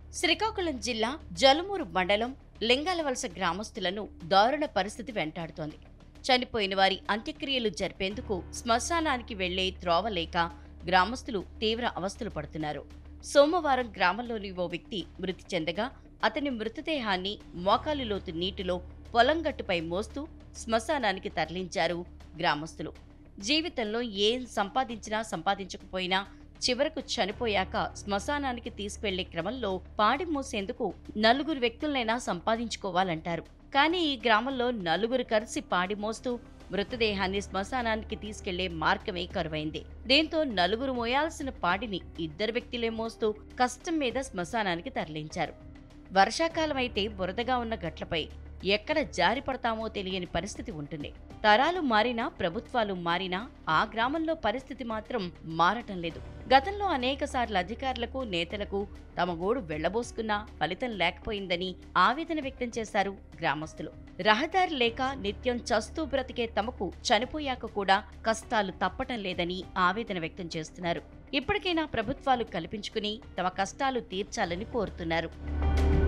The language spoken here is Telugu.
శ్రీకాకుళం జిల్లా జలుమూరు మండలం లింగాలవలస గ్రామస్తులను దారుణ పరిస్థితి వెంటాడుతోంది. చనిపోయిన వారి అంత్యక్రియలు జరిపేందుకు శ్మశానానికి వెళ్లే త్రోవ లేక గ్రామస్తులు తీవ్ర అవస్థలు పడుతున్నారు. సోమవారం గ్రామంలోని ఓ వ్యక్తి మృతి చెందగా అతని మృతదేహాన్ని మోకాలు లోతు నీటిలో పొలంగట్టుపై మోస్తూ శ్మశానానికి తరలించారు గ్రామస్తులు. జీవితంలో ఏం సంపాదించినా సంపాదించకపోయినా చివరకు చనిపోయాక శ్మశానానికి తీసుకువెళ్లే క్రమంలో పాడి మోసేందుకు నలుగురు వ్యక్తులనైనా సంపాదించుకోవాలంటారు. కానీ ఈ గ్రామంలో నలుగురు కలిసి పాడి మోస్తూ మృతదేహాన్ని శ్మశానానికి తీసుకెళ్లే మార్గమే కరువైంది. దీంతో నలుగురు మోయాల్సిన పాడిని ఇద్దరు వ్యక్తులే మోస్తూ కష్టం మీద శ్మశానానికి తరలించారు. వర్షాకాలం అయితే బురదగా ఉన్న గట్లపై ఎక్కడ జారి పడతామో తెలియని పరిస్థితి ఉంటుంది. తరాలు మారినా ప్రభుత్వాలు మారినా ఆ గ్రామంలో పరిస్థితి మాత్రం మారటం లేదు. గతంలో అనేకసార్లు అధికారులకు నేతలకు తమ గోడు వెళ్లబోసుకున్నా ఫలితం లేకపోయిందని ఆవేదన వ్యక్తం చేశారు గ్రామస్తులు. రహదారి లేక నిత్యం చస్తూ బ్రతికే తమకు చనిపోయాక కూడా కష్టాలు తప్పటం లేదని ఆవేదన వ్యక్తం చేస్తున్నారు. ఇప్పటికైనా ప్రభుత్వాలు కల్పించుకుని తమ కష్టాలు తీర్చాలని కోరుతున్నారు.